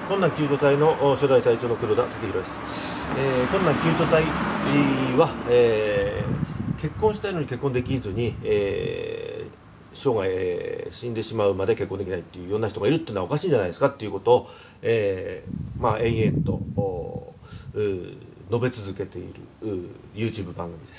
困難救助隊の初代隊長の黒田武弘です。困難救助隊は、結婚したいのに結婚できずに、生涯、死んでしまうまで結婚できないっていうような人がいるっていうのはおかしいんじゃないですかっていうことを、延々と述べ続けているYouTube 番組です。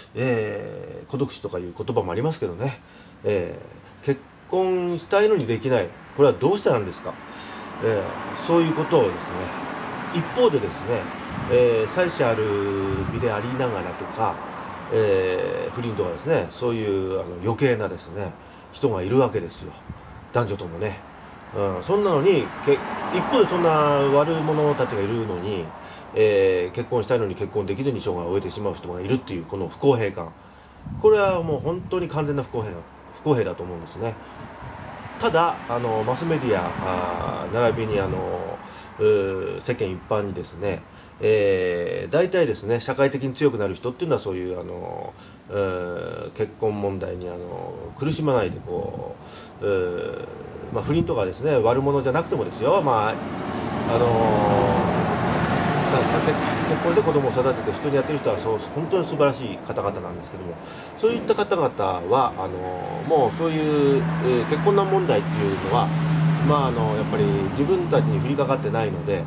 孤独死とかいう言葉もありますけどね、結婚したいのにできない、これはどうしてなんですか。そういうことをですね、一方でですね、妻子ある身でありながらとか、不倫とかですね、そういう余計なですね人がいるわけですよ、男女ともね。そんなのに一方でそんな悪者たちがいるのに、結婚したいのに結婚できずに生涯を終えてしまう人がいるっていうこの不公平感、これはもう本当に完全な不公平だと思うんですね。ただマスメディア並びに世間一般にですね、大体ですね社会的に強くなる人っていうのはそういう結婚問題に苦しまないでこう、不倫とかですね悪者じゃなくてもですよ、なんですか、結婚して子供を育てて普通にやってる人は本当に素晴らしい方々なんですけども、そういった方々はもうそういう、結婚難問題っていうのはやっぱり自分たちに降りかかってないので、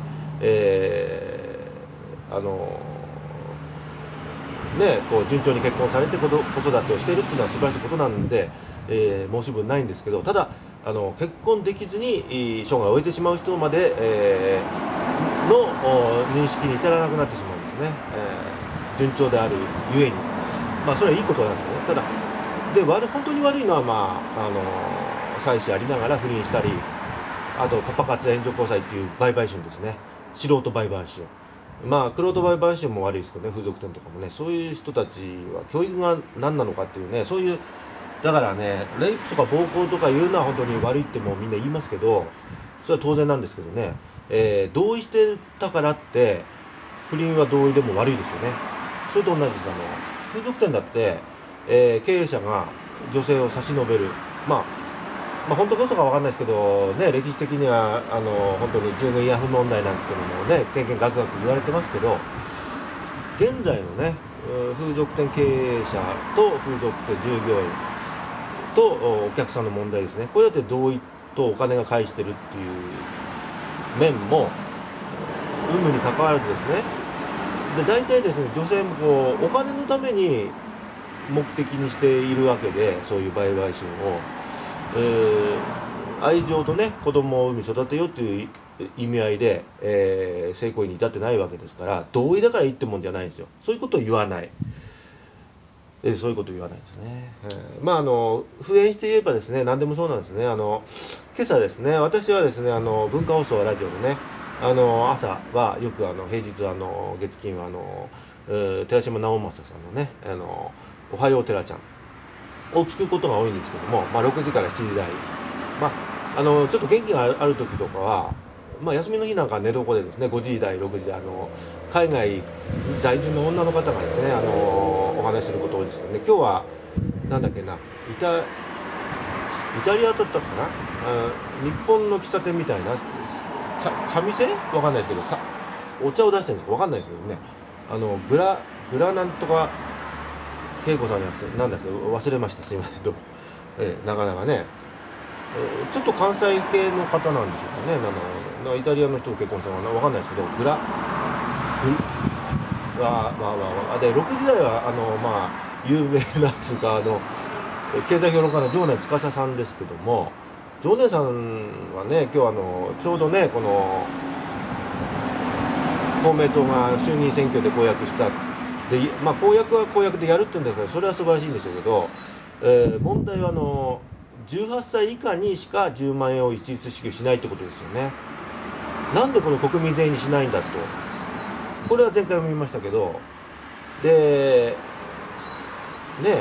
こう順調に結婚されて子育てをしているっていうのは素晴らしいことなんで、申し分ないんですけど、ただ結婚できずに生涯を終えてしまう人まで、の認識に至らなくなってしまうんですね、順調であるゆえに。それはいいことなんですよね。ただで本当に悪いのは妻子ありながら不倫したり、あとパパ活援助交際っていう売買春ですね、素人売買春。玄人売買春も悪いですけどね、風俗店とかもね、そういう人たちは教育が何なのかっていうね、そういうだからね、レイプとか暴行とかいうのは本当に悪いってもうみんな言いますけど、それは当然なんですけどね、同意してたからって不倫は同意でも悪いですよね。それと同じです。風俗店だって、経営者が女性を差し伸べる、本当か嘘か分かんないですけどね、歴史的には本当に従軍慰安婦問題なんていうのもね、けんけんがくがく言われてますけど、現在のね風俗店経営者と風俗店従業員とお客さんの問題ですね、これだって同意とお金が返してるっていう面も有無に関わらずですね。で大体ですね、女性もこうお金のために目的にしているわけで、そういう売買春を、愛情とね子供を産み育てようっていう意味合いで、性行為に至ってないわけですから、同意だからいいってもんじゃないんですよ。そういうことを言わない、そういうことを言わないですね。普遍して言えばですね、何でもそうなんですね。今朝ですね、私はですね文化放送ラジオでね、朝はよく平日月金は寺島直政さんのねおはよう寺ちゃんを聞くことが多いんですけども、6時から7時台、ちょっと元気がある時とかは、休みの日なんか寝床でですね、5時台6時台海外在住の女の方がですねお話しすること多いですけどね、今日はなんだっけな、イタリアだったかな、日本の喫茶店みたいな茶店わかんないですけどお茶を出してるんですかわかんないですけどね、グラなんとか恵子さんじゃなくてなんだっけ忘れました、すいませんなかなかね、ちょっと関西系の方なんでしょうかね、なんだイタリアの人と結婚したのかなわかんないですけど、で6時台は有名なつうか経済評論家の常念司さんですけども、常念さんはね今日ちょうどねこの公明党が衆議院選挙で公約したで、公約は公約でやるって言うんだけど、それは素晴らしいんでしょうけど、問題は18歳以下にしか10万円を一律支給しないってことですよね。なんでこの国民全員にしないんだと、これは前回も言いましたけど、でね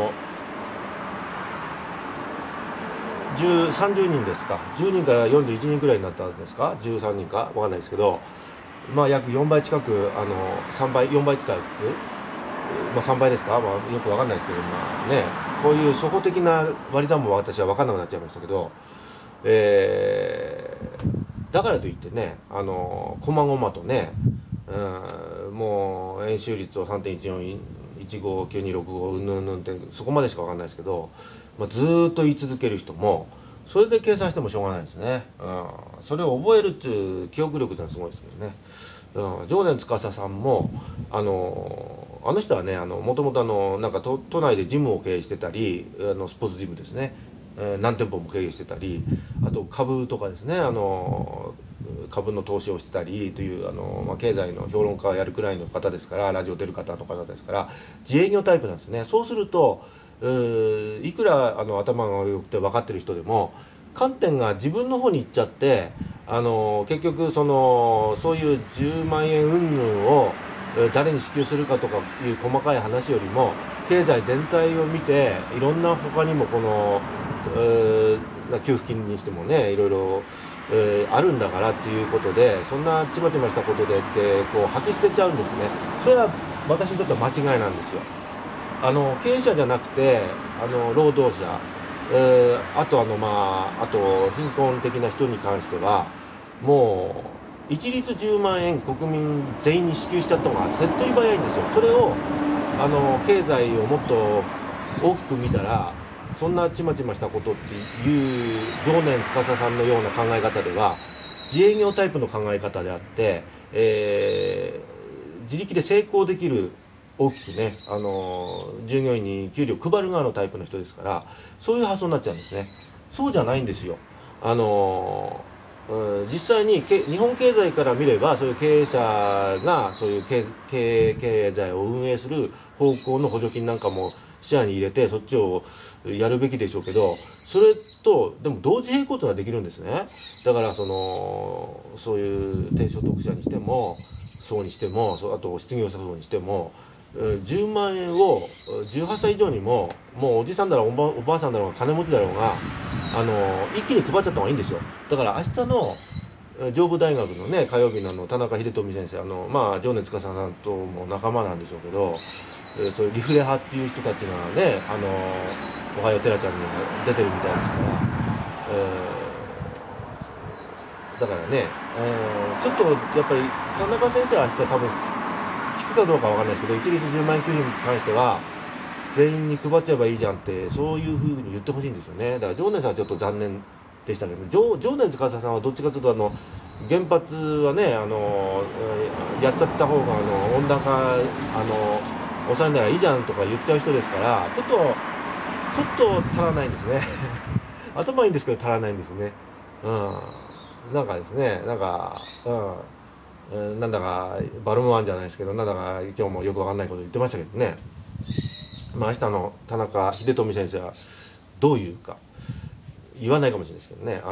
30人ですか、10人から41人くらいになったんですか、13人か分かんないですけど、約4倍近く3倍4倍近く、3倍ですか、よく分かんないですけど、こういう初歩的な割り算も私は分かんなくなっちゃいましたけど、 だからといってねこまごまとね、もう円周率を3.14159265うんぬんうんぬんってそこまでしか分かんないですけど、ずーっと言い続ける人もそれで計算してもしょうがないですね。それを覚えるっていう記憶力ってのはすごいですけどね。常念司さんもあの人はねもともとなんか都内でジムを経営してたりスポーツジムですね、何店舗も経営してたり、あと株とかですね株の投資をしてたりという経済の評論家をやるくらいの方ですから、ラジオ出る方の方ですから自営業タイプなんですね。そうするといくら頭が良くて分かってる人でも観点が自分の方に行っちゃって結局そういう10万円云々を誰に支給するかとかいう細かい話よりも経済全体を見ていろんな他にも給付金にしてもねいろいろあるんだからっていうことで、そんなちまちましたことでって吐き捨てちゃうんですね。それは私にとっては間違いなんですよ。経営者じゃなくて労働者、あとあと貧困的な人に関してはもう一律10万円国民全員に支給しちゃった方が手っ取り早いんですよ。それを経済をもっと大きく見たらそんなちまちましたことっていう常念司さんのような考え方では自営業タイプの考え方であって、自力で成功できる大きくね、従業員に給料配る側のタイプの人ですから、そういう発想になっちゃうんですね。そうじゃないんですよ。実際に日本経済から見ればそういう経営者がそういう経済を運営する方向の補助金なんかも視野に入れてそっちをやるべきでしょうけど、それとでも同時並行というのはできるんですね。だからそういう低所得者にしてもそうにしてもあと失業者層にしても10万円を18歳以上にももうおじさんだろうおばあさんだろうが金持ちだろうが一気に配っちゃった方がいいんですよ。だから明日の上武大学のね火曜日の田中秀富先生常念司さんとも仲間なんでしょうけど、そういうリフレ派っていう人たちがねおはようテラちゃんに出てるみたいですから、だからね、ちょっとやっぱり田中先生は明日多分聞くかどうかわかんないですけど一律10万円給付に関しては全員に配っちゃえばいいじゃんってそういうふうに言ってほしいんですよね。だから常念さんはちょっと残念でしたけど、常念司さんはどっちかというと原発はねやっちゃった方が温暖化抑えならいいじゃんとか言っちゃう人ですからちょっと足らないんですね頭いいんですけど足らないんですね。なんかですねなんだかバルムワンじゃないですけどなんだか今日もよくわかんないこと言ってましたけどね。明日の田中秀富先生はどういうか言わないかもしれないですけどね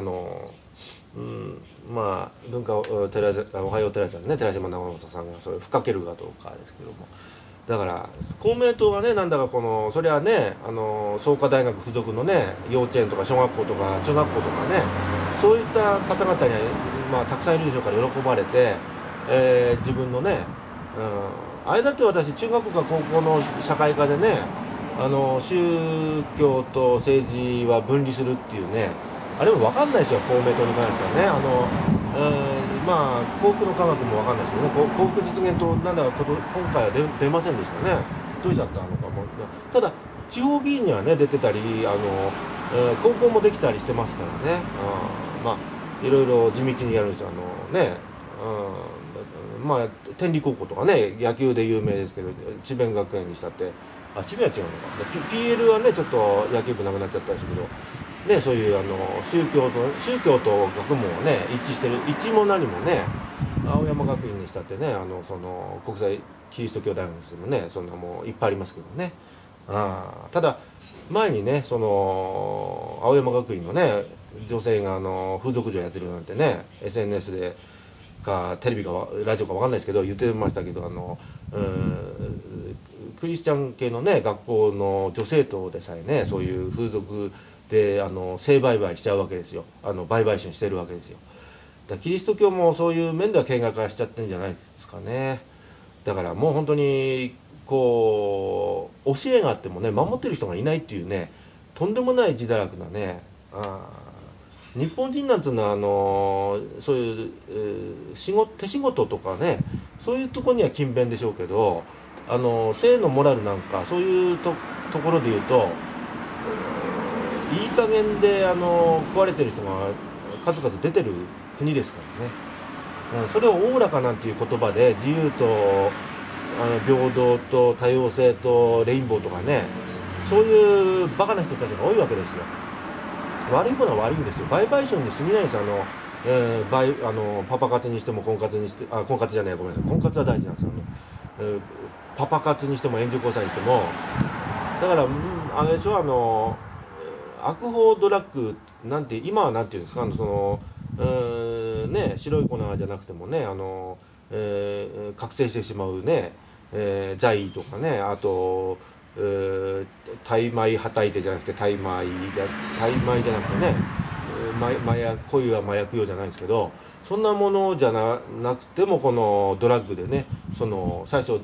文化おはようテラちゃんね寺島直政さんがそれ吹っかけるかどうかですけども、だから公明党がねなんだかそれはね創価大学附属のね幼稚園とか小学校とか中学校とかねそういった方々にはたくさんいるでしょうから喜ばれて、自分のね、あれだって私中学校か高校の社会科でね宗教と政治は分離するっていうねあれも分かんないですよ公明党に関してはね幸福の科学も分かんないですけどね幸福実現となんだか今回は出ませんでしたね。どうしちゃったのかも。ただ地方議員にはね出てたり高校もできたりしてますからねいろいろ地道にやるんですよ天理高校とかね野球で有名ですけど智弁学園にしたって智弁は違うのか PL はねちょっと野球部なくなっちゃったんですけどね、そういう宗教と学問をね一致してる一も何もね青山学院にしたってね国際キリスト教大学にしてもねそんなもういっぱいありますけどね。ただ前にね青山学院のね女性が風俗嬢やってるなんてね SNS でかテレビかラジオか分かんないですけど言ってましたけどクリスチャン系のね学校の女生徒でさえねそういう風俗で性売買しちゃうわけですよ。売買春してるわけですよ。だからキリスト教もそういう面では見学化しちゃってるんじゃないですかね。だからもう本当に教えがあってもね守ってる人がいないっていうねとんでもない自堕落なね日本人なんつうのはそういう、手仕事とかね、そういうところには勤勉でしょうけど、性のモラルなんかそういうところで言うと、いい加減で食われてる人が数々出てる国ですからね、それをおおらかなんていう言葉で自由と平等と多様性とレインボーとかね、そういうバカな人たちが多いわけですよ。悪いものは悪いんですよ。売買賞に過ぎないんですよ。パパ活にしても婚活にして、婚活じゃない、ごめんなさい、婚活は大事なんですよ。パパ活にしても援助交際にしても、だから、あれでしょ、悪法ドラッグなんて今はなんていうんですか、白い粉じゃなくてもね、覚醒してしまうね、剤とかね、あと大麻はたいてじゃなくて大麻じゃなくてね、恋は麻薬用じゃないんですけど、そんなものじゃなくてもこのドラッグでね、最初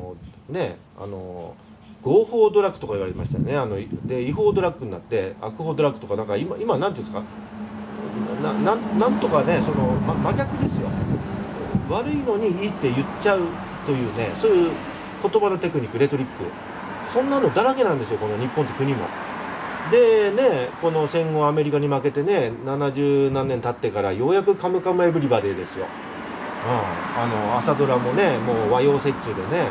合法ドラッグとか言われましたよね。で違法ドラッグになって悪法ドラッグとか、なんか今なんていうんですか、なんとかね、真逆ですよ。悪いのにいいって言っちゃうというね、そういう言葉のテクニック、レトリック、そんなのだらけなんですよ、この日本って国も。でね、この戦後アメリカに負けてね、70何年経ってからようやくカムカムエヴリバディですよ。朝ドラもね、もう和洋折衷でね、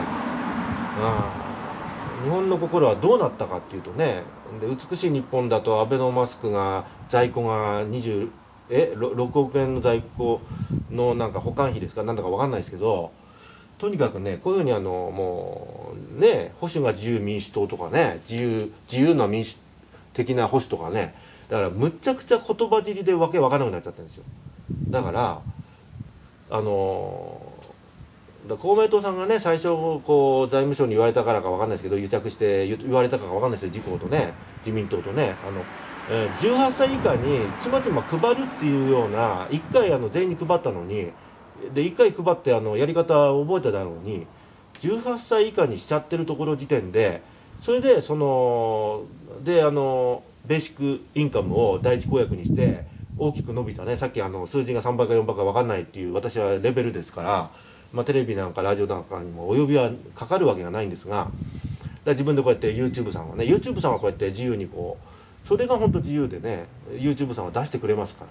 日本の心はどうなったかっていうとね、で美しい日本だとアベノマスクが在庫が6億円の在庫のなんか保管費ですか、なんだか分かんないですけど、とにかくね、こういうふうにもうね、保守が自由民主党とかね、自由な民主的な保守とかね、だからむっちゃくちゃ言葉尻でわけわからなくなっちゃってるんですよ。だから公明党さんがね、最初こう財務省に言われたからかわかんないですけど、癒着して言われたかわかんないですよ、自公とね、自民党とね、18歳以下にちまちま配るっていうような、1回全員に配ったのに、で1回配ってやり方を覚えただろうに、18歳以下にしちゃってるところ時点で、それでベーシックインカムを第一公約にして大きく伸びたね、さっき数字が3倍か4倍か分かんないっていう私はレベルですから、テレビなんかラジオなんかにもお呼びはかかるわけがないんですが、自分でこうやって YouTube さんはね、 YouTube さんはこうやって自由にこう、それが本当自由でね、 YouTube さんは出してくれますから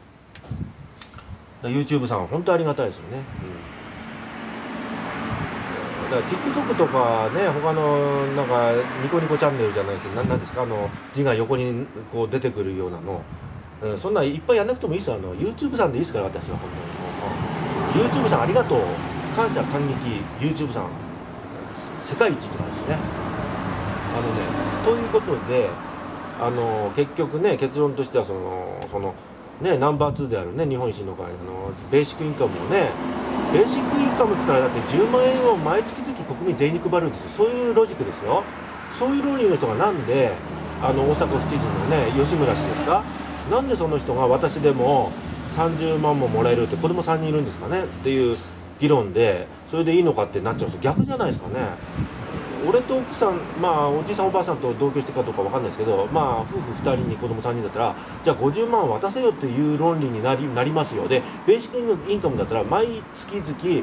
、YouTube さんは本当ありがたいですよね。だから TikTok とかね、他のなんかニコニコチャンネルじゃないですけど、なんですか、字が横にこう出てくるようなの、そんないっぱいやんなくてもいいですよ。YouTube さんでいいですから、私は本当に。YouTube さんありがとう、感謝感激、 YouTube さん世界一って感じですね。ということで結局ね、結論としてはナンバー2であるね、日本維新の会ベーシックインカムをね、ベーシックインカムって言ったらだって10万円を毎月々国民全員に配るんですよ。そういうロジックですよ。そういう論理の人がなんで大阪府知事のね、吉村氏ですか、なんでその人が私でも30万ももらえるって、子供3人いるんですかねっていう議論で、それでいいのかってなっちゃうんですよ。逆じゃないですかね。俺と奥さん、おじいさんおばあさんと同居してるかどうか分かんないですけど、夫婦2人に子供3人だったら、じゃあ50万渡せよっていう論理になりますよ。でベーシックインカムだったら毎月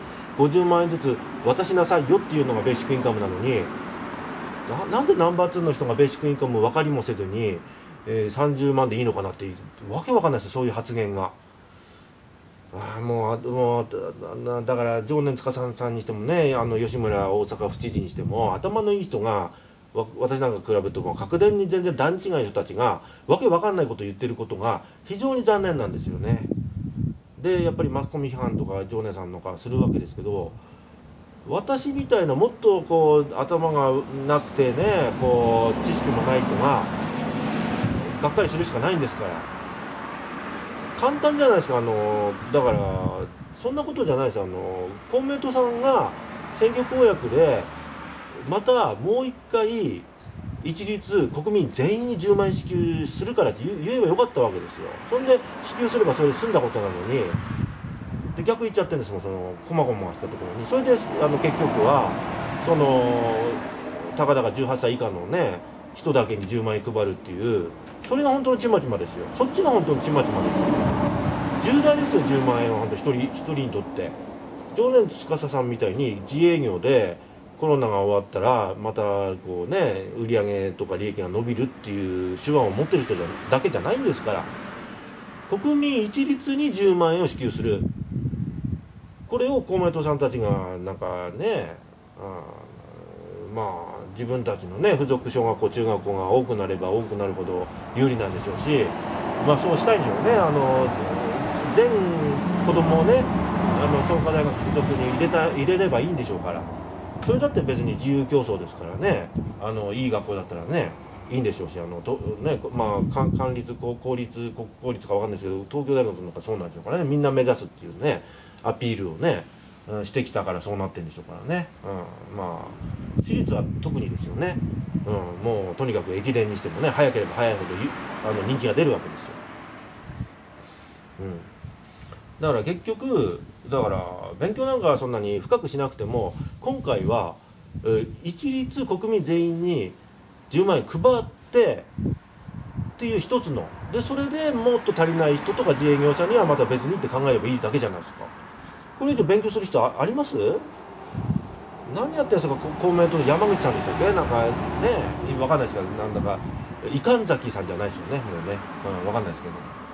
々50万円ずつ渡しなさいよっていうのがベーシックインカムなのに、なんでナンバー2の人がベーシックインカム分かりもせずに、30万でいいのかなってわけわかんないですよ、そういう発言が。もうだから常念司さんにしてもね、吉村大阪府知事にしても、頭のいい人が私なんか比べるともう格段に全然段違いの人たちがわけわかんないことを言ってることが非常に残念なんですよね。でやっぱりマスコミ批判とか常念さんのかするわけですけど、私みたいなもっとこう頭がなくてね、こう知識もない人ががっかりするしかないんですから。簡単じゃないですか。だからそんなことじゃないですよ。公明党さんが選挙公約でまたもう一回一律国民全員に10万円支給するからって言えばよかったわけですよ。そんで支給すればそれで済んだことなのに、で逆言っちゃってるんですもん、こまごましたところに。それで結局はたかだか18歳以下のね人だけに10万円配るっていう、 それが本当のちまちまですよ。そっちが本当のちまちまですよ。重大ですよ、10万円は本当一人にとって。常念司さんみたいに自営業でコロナが終わったらまたこうね売り上げとか利益が伸びるっていう手腕を持ってる人だけじゃないんですから。国民一律に10万円を支給する、これを公明党さんたちがなんかね、まあ自分たちのね付属小学校中学校が多くなれば多くなるほど有利なんでしょうし、まあそうしたいんでしょうね。全子供をね創価大学附属に入れればいいんでしょうから。それだって別に自由競争ですからね。いい学校だったらねいいんでしょうし、まあ官立公立国公立かわかんないですけど、東京大学なんかそうなんでしょうからね。みんな目指すっていうねアピールをね、してきたからそうなってんでしょうからね。まあ私立は特にですよね。もうとにかく駅伝にしてもね早ければ早いほど人気が出るわけですよ。だから結局勉強なんかはそんなに深くしなくても、今回は一律国民全員に10万円配ってっていう一つので、それでもっと足りない人とか自営業者にはまた別にって考えればいいだけじゃないですか。これ以上勉強する人あります？何やってんですか公明党の山口さんでしたっけ、なんかね分かんないですけど、なんだか伊神崎さんじゃないですよね、もうね、分かんないですけど、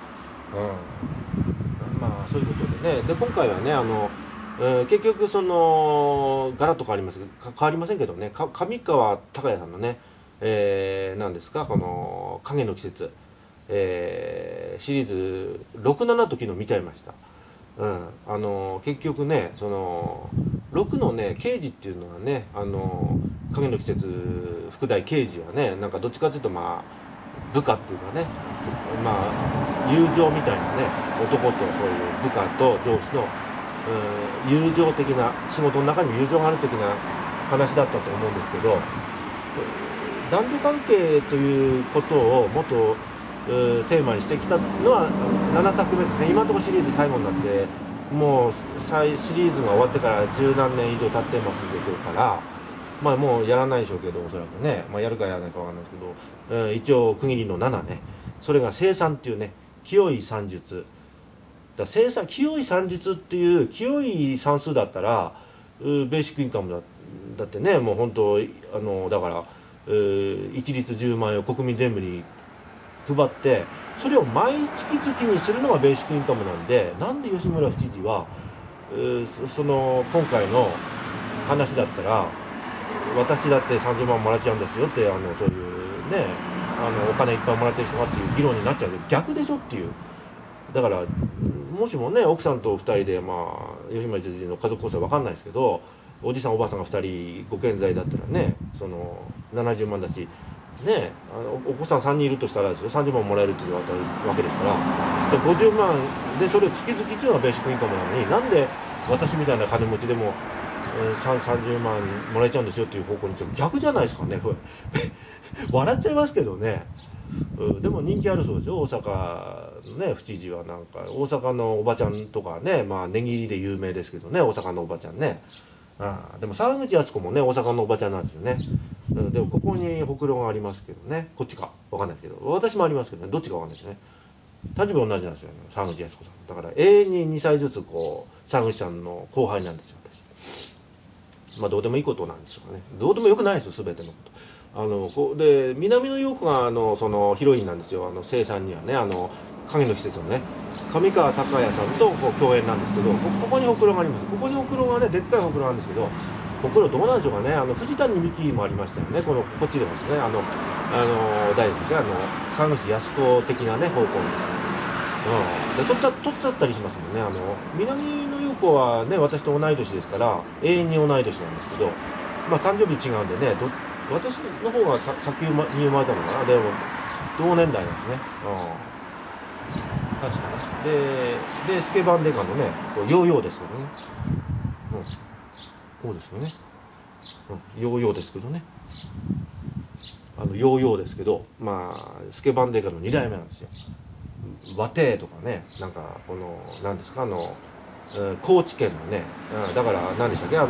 まあそういうことでね。で今回はね結局そのガラッと変わります変わりませんけどね、上川隆也さんのね、何ですかこの影の季節、シリーズ67と昨日見ちゃいました。結局ねその6のね刑事っていうのはね影の季節副大刑事はねなんかどっちかっていうとまあ部下っていうかね、まあ友情みたいなね男とそういう部下と上司の友情的な仕事の中に友情がある的な話だったと思うんですけど、男女関係ということをもっとテーマにしてきたのは7作目ですね。今のところシリーズ最後になってもうシリーズが終わってから十何年以上経ってますでしょうから、まあもうやらないでしょうけどおそらくね、まあ、やるかやらないかわかんないですけど、一応区切りの7ね、それが生産っていうね清い算術だ、清い算術っていう清い算数だったらベーシックインカムだってねもう本当だから一律10万円を国民全部に配ってそれを毎月々にするのがベーシックインカムなんで、なんで吉村府知事はその今回の話だったら私だって30万もらっちゃうんですよってそういうねお金いっぱいもらってる人がっていう議論になっちゃうけど逆でしょっていう。だからもしもね奥さんと2人で吉村知事の家族構成は分かんないですけど、おじさんおばあさんが2人ご健在だったらねその70万だしねお子さん3人いるとしたらですよ30万もらえるっていうわけですから、50万でそれを月々っていうのがベーシックインカムなのに、なんで私みたいな金持ちでも30万もらえちゃうんですよっていう方向に逆じゃないですかねこれ笑っちゃいますけどね。でも人気あるそうですよ大阪のね府知事は。なんか大阪のおばちゃんとかね値切りで有名ですけどね大阪のおばちゃんね。でも沢口靖子もね大阪のおばちゃんなんですよね。でもここにほくろがありますけどね、こっちか分かんないですけど私もありますけどね、どっちか分かんないですね。誕生日同じなんですよ、ね、沢口靖子さんだから永遠に2歳ずつこう沢口さんの後輩なんですよ私。まあどうでもいいことなんですよね。どうでもよくないですよ全てのこと。で南野陽子がそのヒロインなんですよ生産にはね影の季節のね上川隆也さんとこう共演なんですけど、ここにほくろがあります。ここにほくろがねでっかいほくろなんですけど、ほくろどうなんでしょうかね。藤谷美紀もありましたよねこっちでもね大好きで沢口靖子的なね方向に、で取っちゃったりしますもんね。南野陽子はね私と同い年ですから永遠に同い年なんですけど、まあ誕生日違うんでね私の方が先に生まれたのかな。でも同年代なんですね。確かね。でスケバンデカのねヨーヨーですけどね。こうですよね。ヨーヨーですけどね。ヨーヨーですけどスケバンデカの2代目なんですよ。和亭とかねなんかこの何ですか高知県のね、だから何でしたっけ何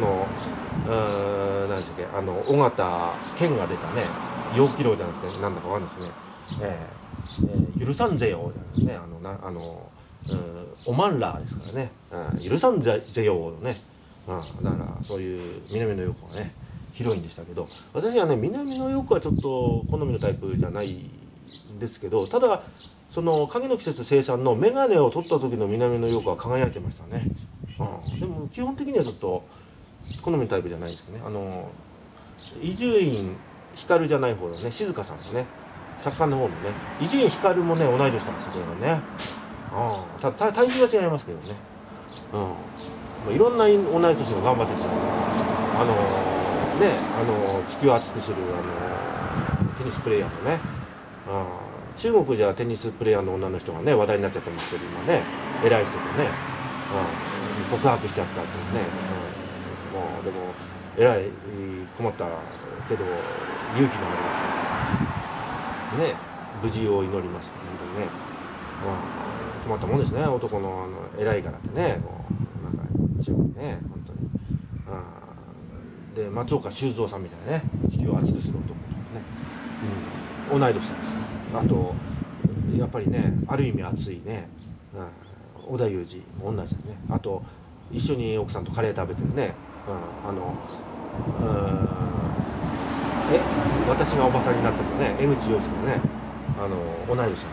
でしたっけ尾形健が出たね陽気楼じゃなくてなんだかわかんないですね。 許さんぜよね、おまんらですからね、許さんぜよね、だからそういう南野陽子がねヒロインでしたけど、私はね南野陽子はちょっと好みのタイプじゃないんですけど、ただその影の季節生産の眼鏡を取った時の南野陽子は輝いてましたね。でも基本的にはちょっと好みのタイプじゃないですけどね。伊集院光じゃない方のね静香さんのね作家の方のね伊集院光もね同い年なんですよこれはね。ただ体重が違いますけどね。いろんな同い年が頑張ってるんですよ。地球を熱くするテニスプレーヤーのね。中国じゃテニスプレーヤーの女の人がね話題になっちゃってますけど今ね、偉い人とね、告白しちゃったというね、でも偉い困ったけど勇気のあるね無事を祈ります本当にね、困ったもんですね男の偉いからってねなんか中国ね本当に。で松岡修造さんみたいなね地球を熱くする男とかね、同い年なんですよ。あとやっぱりねある意味熱いね、織田裕二も同じですね。あと一緒に奥さんとカレー食べてるね、私がおばさんになってもね江口洋介のね同い年なんですね。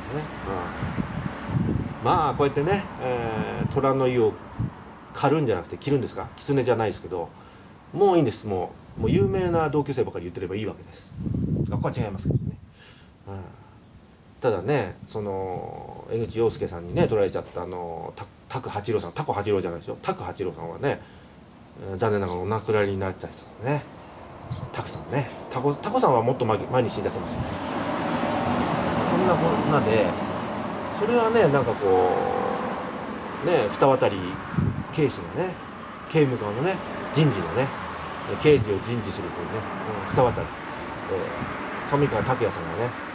まあこうやってね、虎の意を狩るんじゃなくて切るんですか、狐じゃないですけど、もういいんです。もう有名な同級生ばかり言ってればいいわけです。ここは違いますけどね。ただねその江口洋介さんにね取られちゃった拓八郎さん、タコ八郎じゃないですよ、拓八郎さんはね、残念ながらお亡くなりになっちゃいそうね。タクさんね、タコさんはもっと前に死んじゃってますよね。そんなこんなでそれはねなんかこうね二渡警視のね刑務官のね人事のね刑事を人事するというね、二渡上川拓也さんがね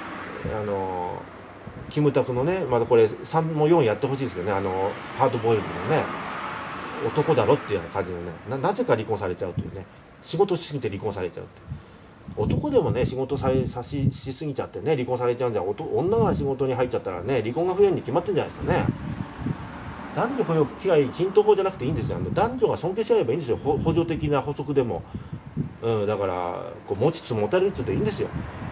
キムタクのねまだこれ3も4やってほしいですけどねハードボイルドのね男だろっていうような感じのねなぜか離婚されちゃうというね、仕事しすぎて離婚されちゃうって、男でもね仕事しすぎちゃってね離婚されちゃうんじゃ女が仕事に入っちゃったらね離婚が増えるに決まってんじゃないですかね。男女雇用機会均等法じゃなくていいんですよ。男女が尊敬し合えばいいんですよ。補助的な補足でも、だからこう持ちつ持たれつでいいんですよ。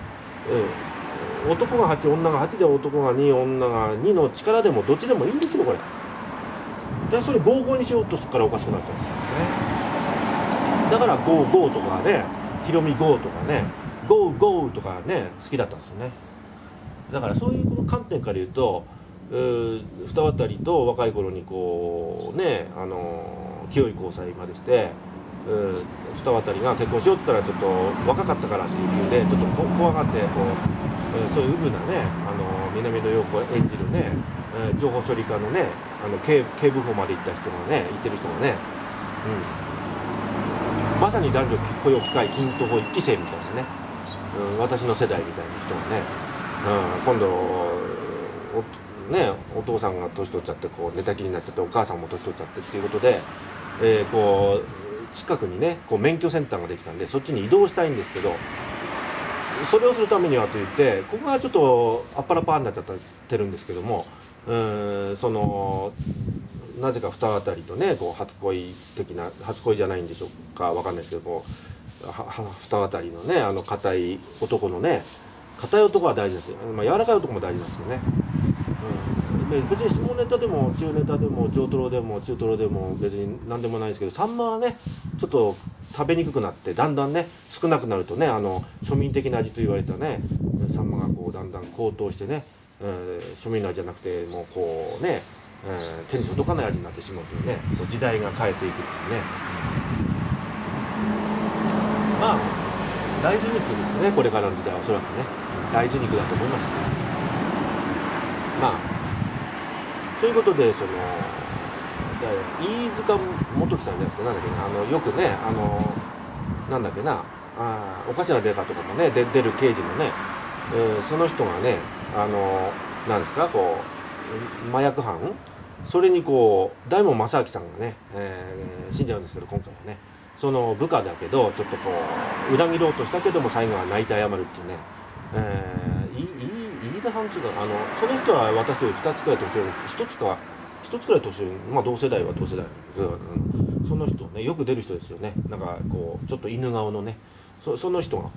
男が8女が8で男が2女が2の力でもどっちでもいいんですよこれ。でそれ合々にしようとするからおかしくなっちゃうんですからね。だからゴーゴーとかねヒロミゴーとかねゴーゴーとかね好きだったんですよね。だからそういう観点から言うと二渡と若い頃にこうね清い交際までして二渡が結婚しようって言ったらちょっと若かったからっていう理由でちょっと怖がってこう、そういううぶなね南野陽子演じるね、情報処理課のね警部補まで行った人がね行ってる人がね、まさに男女雇用機会均等法1期生みたいなね、私の世代みたいな人がね、今度お父さんが年取っちゃってこう寝たきりになっちゃってお母さんも年取っちゃってっていうことで、こう近くにねこう免許センターができたんでそっちに移動したいんですけど、それをするためにはといってここがちょっとあっぱらパーになっちゃってるんですけども、なぜか二渡とねこう初恋的な初恋じゃないんでしょうかわかんないですけどこう二渡のね硬い男のね硬い男は大事ですよ、柔らかい男も大事なんですよね。別に下ネタでも中ネタでも上トロでも中トロでも別に何でもないですけど、サンマはねちょっと食べにくくなってだんだんね少なくなるとね庶民的な味と言われたねサンマがこうだんだん高騰してね、庶民の味じゃなくてもうこうね、手に届かない味になってしまうというね時代が変えていくっていうね、まあ大豆肉ですねこれからの時代はおそらくね大豆肉だと思います。まあそういうことで飯塚元樹さんじゃなくてなんだっけなよくねなんだっけなおかしなデカとかもね出る刑事のね、その人がねなんですかこう麻薬犯それにこう大門正明さんがね、死んじゃうんですけど今回はねその部下だけどちょっとこう裏切ろうとしたけども最後は泣いて謝るっていうね、いい飯田さんっていうのはその人は私より2つくらい年上です。1つくらい年上、まあ同世代は同世代なんですけど、その人ね、よく出る人ですよね。なんかこうちょっと犬顔のね、その人が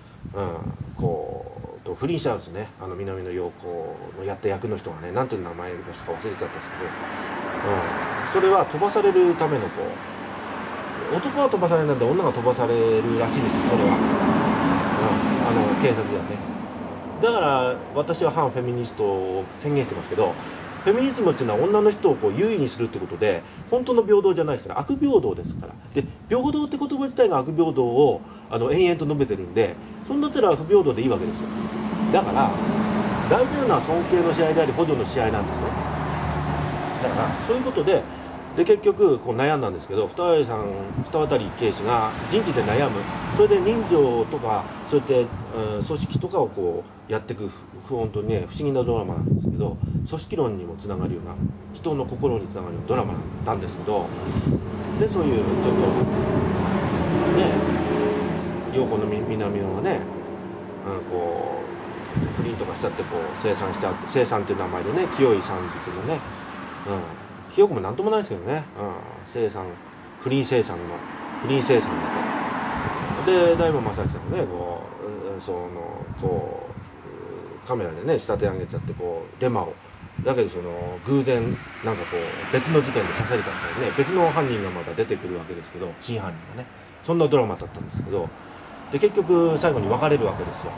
不倫しちゃうんですね。南野陽子のやった役の人がね、なんていう名前の人か忘れちゃったんですけど、それは飛ばされるための男は飛ばされないんで女が飛ばされるらしいですよ、それは。検察ではね。だから私は反フェミニストを宣言してますけど、フェミニズムっていうのは女の人を優位にするってことで、本当の平等じゃないですから、悪平等ですから。で、平等って言葉自体が悪平等を延々と述べてるんで、そんなったら不平等でいいわけですよ。だから大事なのは尊敬の試合であり補助の試合なんですね。だからそういうことで結局悩んだんですけど、二渡警視が人事で悩む。それで人情とかそうやって、組織とかをやっていく、本当にね不思議なドラマなんですけど、組織論にもつながるような、人の心につながるようなドラマなんですけど、でそういうちょっとね、陽子の南野がね、不倫とかしちゃって清算しちゃって、清算っていう名前でね、清い算術のね、清子もなんともないですけどね、清算、不倫清算ので、大門正明さんもねカメラでね仕立て上げちゃってデマを、だけど偶然なんか別の事件で刺されちゃったりね、別の犯人がまた出てくるわけですけど、真犯人がね、そんなドラマだったんですけど、で結局最後に別れるわけですよ。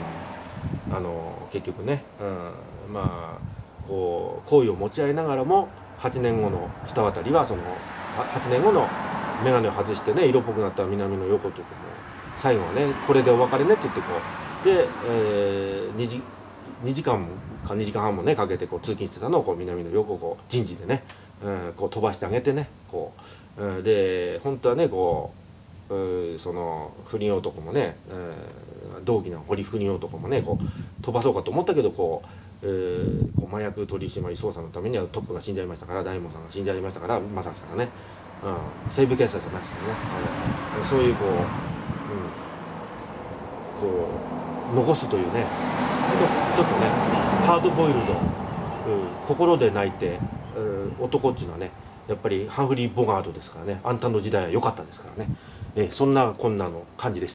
結局ね、まあ好意を持ち合いながらも、8年後の二渡は8年後の眼鏡を外してね、色っぽくなった南野陽子と最後はね、これでお別れねって言ってで、2時間か2時間半もねかけて通勤してたのを南野陽子を人事でね、飛ばしてあげてね、で本当はねその不倫男もね、同期の不倫男もね飛ばそうかと思ったけど麻薬取締捜査のためにはトップが死んじゃいましたから、大門さんが死んじゃいましたから、正樹さんがね、西部警察じゃないですけどね、そういう残すというね、ちょっとねハードボイルド、心で泣いて、男っていうのはね、やっぱりハンフリー・ボガートですからね、あんたの時代は良かったですからね、そんなこんなの感じです。